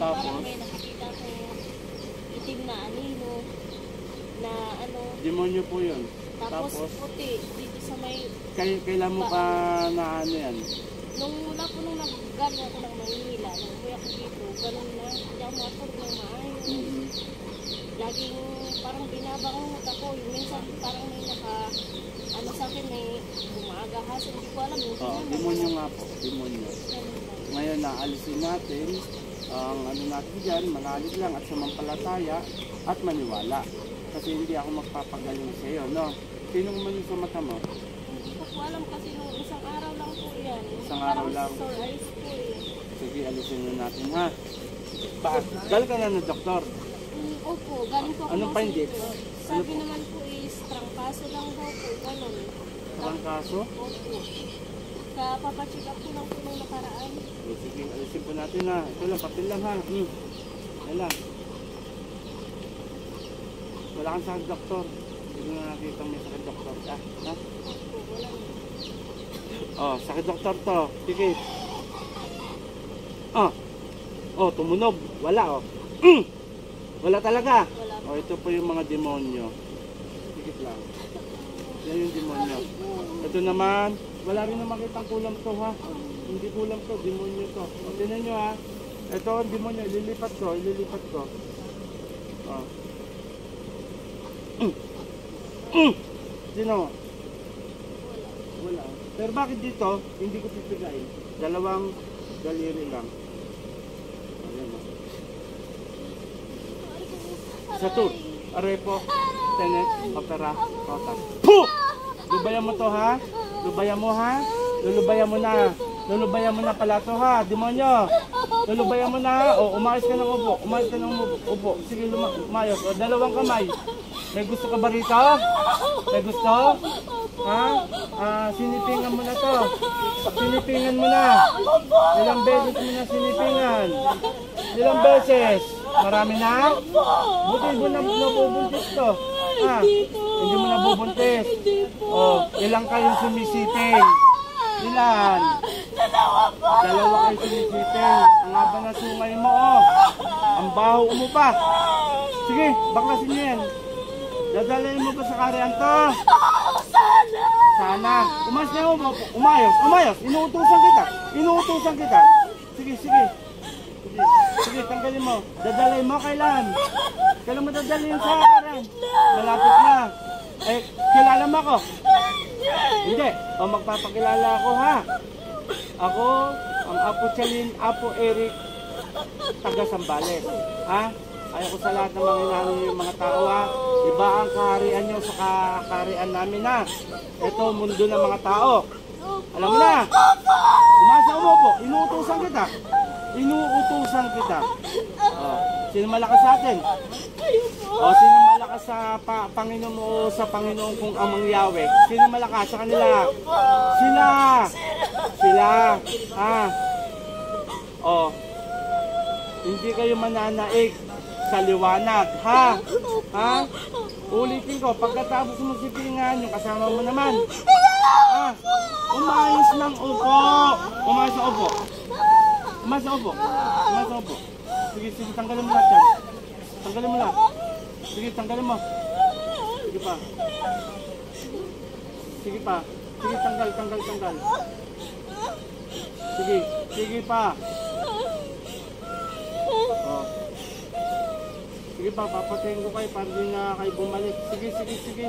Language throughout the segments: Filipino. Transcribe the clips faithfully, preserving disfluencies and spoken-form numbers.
Tapos? Parang may nakikita ko itim na anino, na ano. Demonyo po yun. Tapos, Tapos puti, dito sa may... Kay, kailan mo pa na ano yan? Nung mula po nung nag-galing ako ng Manila, nung umuwi ako dito, ganun na, hindi ako matulog ng maayos. Mm-hmm. Laging parang binabangungot ako, yung minsan parang may naka, ano sa akin, may gumagahas, hindi ko alam. Yung Oh, demonyo nga po, demonyo. Ngayon naalisin natin ang ano natin dyan, manalig lang at sumampalataya at maniwala. Kasi hindi ako magpapagaling sa iyo, no? Sinong man yung sa mata mo? Hindi ko po alam kasi nung isang araw lang po yan. Isang araw lang. Parang sore eyes po eh. Sige, alisin na natin ha. Bakit? Galing ka na ng doktor? Mm, opo, galing po ako. Anong ng finding? center. Sabi naman po is trangkaso lang daw po, ganun. Trangkaso? Opo. Kapapacheck up ko lang po nung nakaraan. Eh, sige, alisin po natin ha. Ito lang, papel lang ha. Hmm. Yan lang. Wala kang sakit doktor. Hindi na nakita may sakit doktor. Ah, ha? Opo, wala na. Oh, sakit doktor to. Sige. Oh. Oh, tumunog. Wala oh. Mm! Wala talaga. Wala po. Oh, ito po yung mga demonyo. Sige lang. Yan yung demonyo. Ito naman, wala rin na makitang kulam to ha. Hindi kulam to, demonyo to. O, tinan nyo ha. Ito ang demonyo, ililipat ko, ililipat ko. Oh. Mm. Mm! Sino? Wala. Pero bakit dito, hindi ko pipigain? Dalawang daliri lang. Ayan o. Sa to, arepo, tenet, opera, rotas. Puh! Lubayan mo to ha? Lubayan mo ha? Lulubayan mo na. Lulubayan mo na pala to ha, demonyo. Lulubayan mo na. O, umayos ka ng upo. Umayos ka ng upo. Sige, umayos. O, dalawang kamay. May gusto ka ba rito? May gusto? Ha? Ah, sinipingan mo na to. Sinipingan mo na. Ilang beses mo na sinipingan? Ilang beses? Marami na? Buti mo na nabubuntis to. Ha? Hindi mo nabubuntis. O, ilang kayong sumisiping? Ilan? Dalawa kayo sumisiping. Ang haba na sungay mo, oh. Ang baho mo pa. Sige, baklasin niyo yan. Dadalhin mo ba sa kariyan to? Sana! Sana. Umayos na mo. Umayos. Umayos. Inuutusan kita. Inuutusan kita. Sige, sige. Sige, sige, tanggalin mo. Dadalhin mo kailan? Kailan mo dadalhin sa kariyan? Malapit na. Eh, kilala mo ako? Hindi. O, magpapakilala ako ha. Ako, ang Apo Chalin, Apo Eric, taga Sambales. Ha? Ayaw ko sa lahat ng mga inaano yung mga tao ha. Iba ang kaharian nyo sa kaharian namin ha. Ito, mundo ng mga tao. Alam mo na. Umasa mo po. Inuutusan kita. Inuutusan kita. O, sino malakas sa atin? O, sino malakas sa pa Panginoon mo o sa Panginoon kung amang Yahweh? Sino malakas sa kanila? Sila. Sila. Ha? O, hindi kayo mananaig sa liwanag, ha? Ha? Ulitin ko, pagkatapos mo sipingan, yung kasama mo naman. Ha? Umayos ng upo. Umayos ng upo. Umayos ng upo. Umayos ng upo. Sige, sige, tanggalin mo lahat yan. Tanggalin mo lahat. Sige, tanggalin mo. Sige pa. Sige pa. Sige, tanggal, tanggal, tanggal. Sige, sige pa. Oh. Sige pa, papatayin ko kayo para di na kayo bumalik. Sige, sige, sige.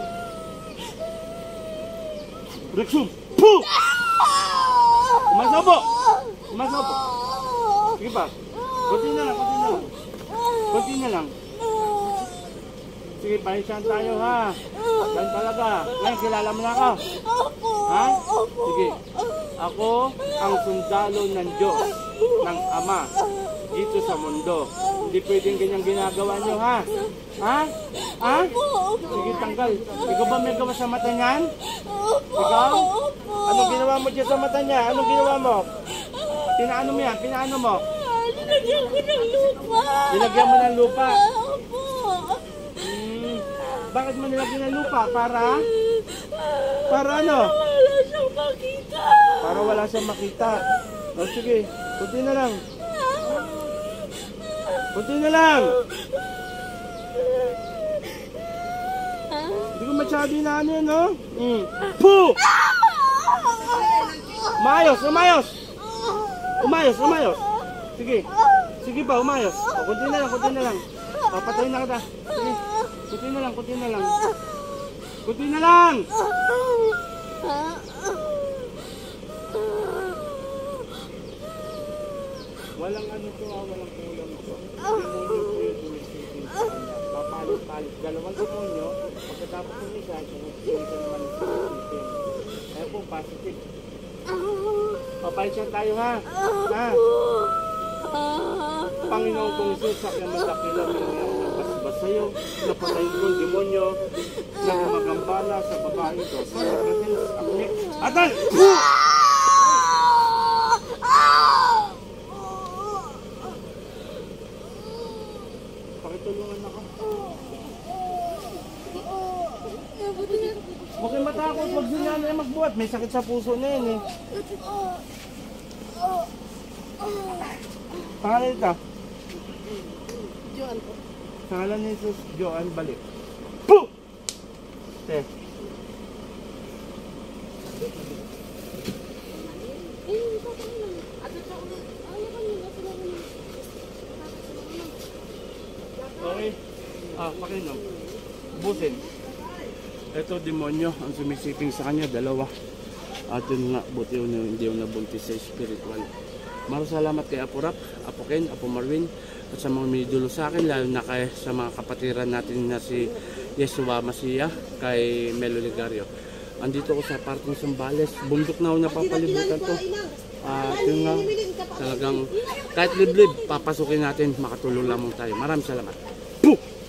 Rexum! Puh! Umasapo! Umasapo! Sige pa. Kunti na lang, kunti na lang. Kunti na lang. Sige, pahisan tayo ha. Yan talaga. Ngayon, kilala mo na ako. Ha? Sige. Ako ang sundalo ng Diyos, ng Ama, dito sa mundo. Hindi pwedeng ganyang ginagawa nyo, ha? Ha? Ha? Sige, tanggal. Ikaw ba may gawa sa mata niyan? Ikaw? Anong ginawa mo dyan sa mata niya? Anong ginawa mo? Pinaano mo yan? Pinaano mo? Nilagyan ko ng lupa. Nilagyan mo ng lupa? Hmm. Bakit mo nilagyan ng lupa? Para? Para ano? Para wala siyang makita. Para wala siyang makita. O sige, kunti na lang. Kunti na lang. Hindi ko masyado na ano yun, no? Mm. Puh! Umayos, umayos! Umayos, umayos! Sige. Sige pa, umayos. O, kunti na lang, kunti na lang. Papatayin na kita. Sige. Kunti na lang, kunti na lang. Kunti na lang! Walang ano to, ah, walang kulang to. Demonyo po yung tumisipin sa kanya. Papalit-palit. Dalawang demonyo. Pagkatapos ng isa, sinisipin naman yung tumisipin. Kaya po, positive. Papalit siya tayo, ha? Ha? Panginoon kong Jesus, sa kanyang matakilang ng basbas sa'yo, napatayin ko yung demonyo na gumagambala sa babae ito. Sa natin sa aknik. Atan! Pakitulungan ako. Huwag kayong matakot, huwag din yan eh magbuhat. May sakit sa puso na yan eh. Pangalan ito? Joan po. Pangalan ni Jesus, Joan, balik. Puh! Te. Okay. Ah, pakinom. Busin. Ito, demonyo, ang sumisiping sa kanya, dalawa. At yun nga, buti yun, hindi yung nabuntis sa spiritual. Maraming salamat kay Apo Rap, Apo Ken, Apo Marvin, at sa mga midulo sa akin, lalo na kay sa mga kapatiran natin na si Yeshua Masiya, kay Melo Ligario. Andito ko sa parking Sambales, bundok na ako napapalibutan to. At uh, yun nga, talagang kahit liblib, papasukin natin, makatulong lamang tayo. Maraming salamat. Puh!